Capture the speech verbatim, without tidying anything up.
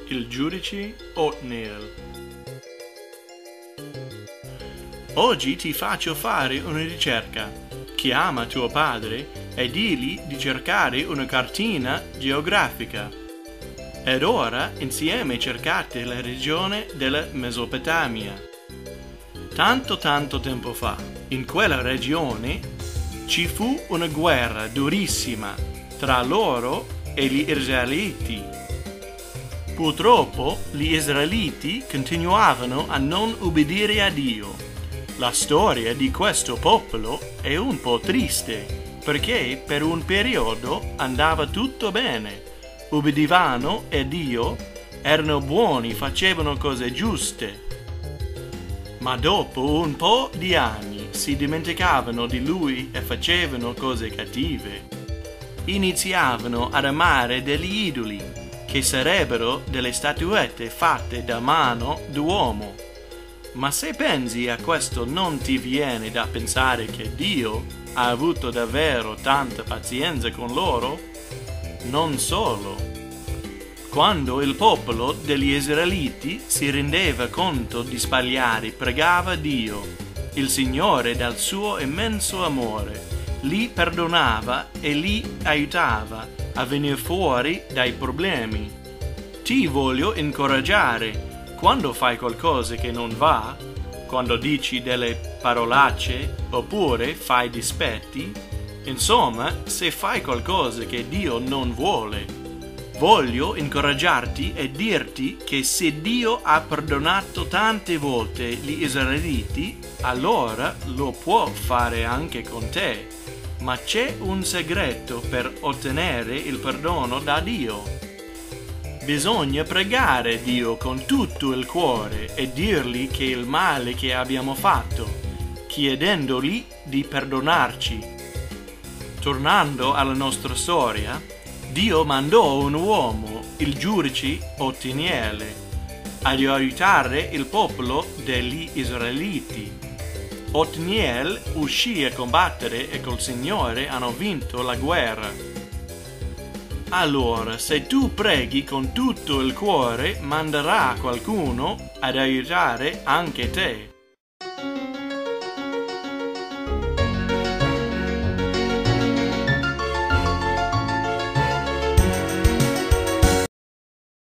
il giudice Othniel. Oggi ti faccio fare una ricerca. Chiama tuo padre e digli di cercare una cartina geografica. Ed ora insieme cercate la regione della Mesopotamia. Tanto tanto tempo fa, in quella regione, ci fu una guerra durissima tra loro e gli Israeliti. Purtroppo gli Israeliti continuavano a non ubbidire a Dio. La storia di questo popolo è un po' triste, perché per un periodo andava tutto bene. Ubbidivano a Dio, erano buoni, facevano cose giuste. Ma dopo un po' di anni si dimenticavano di Lui e facevano cose cattive. Iniziavano ad amare degli idoli, che sarebbero delle statuette fatte da mano d'uomo. Ma se pensi a questo non ti viene da pensare che Dio ha avuto davvero tanta pazienza con loro? Non solo. Quando il popolo degli Israeliti si rendeva conto di sbagliare, pregava Dio. Il Signore, dal suo immenso amore, li perdonava e li aiutava a venire fuori dai problemi. Ti voglio incoraggiare. Quando fai qualcosa che non va, quando dici delle parolacce oppure fai dispetti, insomma, se fai qualcosa che Dio non vuole, voglio incoraggiarti e dirti che se Dio ha perdonato tante volte gli Israeliti, allora lo può fare anche con te. Ma c'è un segreto per ottenere il perdono da Dio. Bisogna pregare Dio con tutto il cuore e dirgli che il male che abbiamo fatto, chiedendogli di perdonarci. Tornando alla nostra storia, Dio mandò un uomo, il giudice Othniel, ad aiutare il popolo degli Israeliti. Othniel uscì a combattere e col Signore hanno vinto la guerra. Allora, se tu preghi con tutto il cuore, manderà qualcuno ad aiutare anche te.